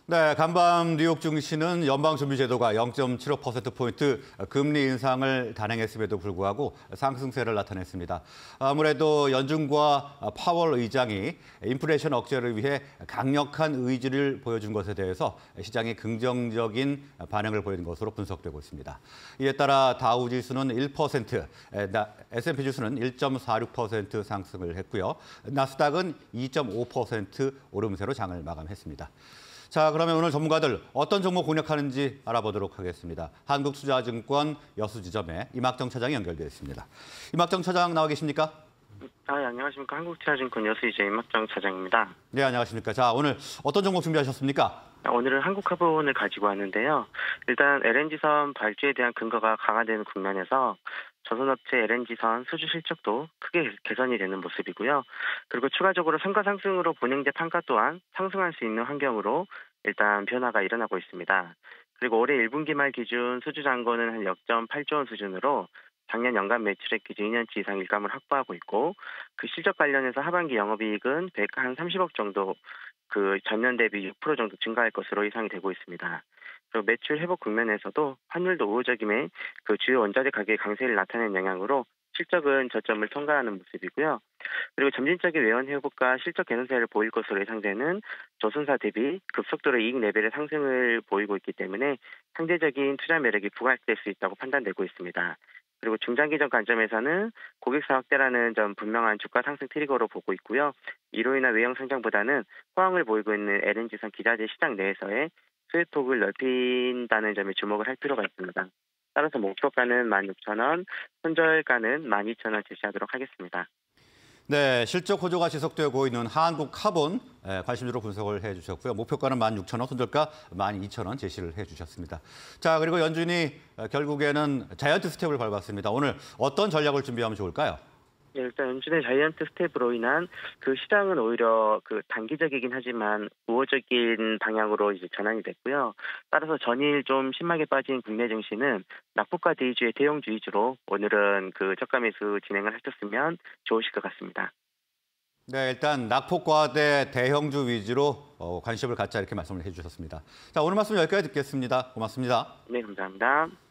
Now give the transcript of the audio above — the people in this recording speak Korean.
네, 간밤 뉴욕 증시는 연방준비제도가 0.75%포인트 금리 인상을 단행했음에도 불구하고 상승세를 나타냈습니다. 아무래도 연준과 파월 의장이 인플레이션 억제를 위해 강력한 의지를 보여준 것에 대해서 시장이 긍정적인 반응을 보이는 것으로 분석되고 있습니다. 이에 따라 다우 지수는 1%, S&P 지수는 1.46% 상승을 했고요. 나스닥은 2.5% 오름세로 장을 마감했습니다. 자, 그러면 오늘 전문가들 어떤 종목 공략하는지 알아보도록 하겠습니다. 한국투자증권 여수지점의 임학정 차장이 연결되어 있습니다. 임학정 차장 나와 계십니까? 네, 안녕하십니까. 한국투자증권 여수지점 임학정 차장입니다. 네, 안녕하십니까. 자, 오늘 어떤 종목 준비하셨습니까? 오늘은 한국카본을 가지고 왔는데요. 일단 LNG선 발주에 대한 근거가 강화되는 국면에서 조선업체 LNG선 수주 실적도 크게 개선이 되는 모습이고요. 그리고 추가적으로 성과 상승으로 본행제 판가 또한 상승할 수 있는 환경으로 일단 변화가 일어나고 있습니다. 그리고 올해 1분기 말 기준 수주 잔고는 한 0.8조 원 수준으로 작년 연간 매출액 기준 2년치 이상 일감을 확보하고 있고, 그 실적 관련해서 하반기 영업이익은 한 30억 정도, 그 전년 대비 6% 정도 증가할 것으로 예상이 되고 있습니다. 그리고 매출 회복 국면에서도 환율도 우호적임에 그 주요 원자재 가격 강세를 나타낸 영향으로 실적은 저점을 통과하는 모습이고요. 그리고 점진적인 외환 회복과 실적 개선세를 보일 것으로 예상되는 조선사 대비 급속도로 이익 레벨의 상승을 보이고 있기 때문에 상대적인 투자 매력이 부각될 수 있다고 판단되고 있습니다. 그리고 중장기적 관점에서는 고객사 확대라는 점 분명한 주가 상승 트리거로 보고 있고요. 이로 인한 외형 성장보다는 호황을 보이고 있는 LNG선 기자재 시장 내에서의 수혜폭을 넓힌다는 점에 주목을 할 필요가 있습니다. 따라서 목표가는 16,000원, 손절가는 12,000원 제시하도록 하겠습니다. 네, 실적 호조가 지속되고 있는 한국카본 관심주로 분석을 해주셨고요. 목표가는 16,000원, 손절가 12,000원 제시를 해주셨습니다. 자, 그리고 연준이 결국에는 자이언트 스텝을 밟았습니다. 오늘 어떤 전략을 준비하면 좋을까요? 네, 일단 연준의 자이언트 스텝으로 인한 그 시장은 오히려 그 단기적이긴 하지만 우호적인 방향으로 이제 전환이 됐고요. 따라서 전일 좀 심하게 빠진 국내 증시는 낙폭과대 위주의 대형주 위주로 오늘은 그 저가 매수 진행을 하셨으면 좋으실 것 같습니다. 네, 일단 낙폭과대 대형주 위주로 관심을 갖자 이렇게 말씀을 해주셨습니다. 자, 오늘 말씀 여기까지 듣겠습니다. 고맙습니다. 네, 감사합니다.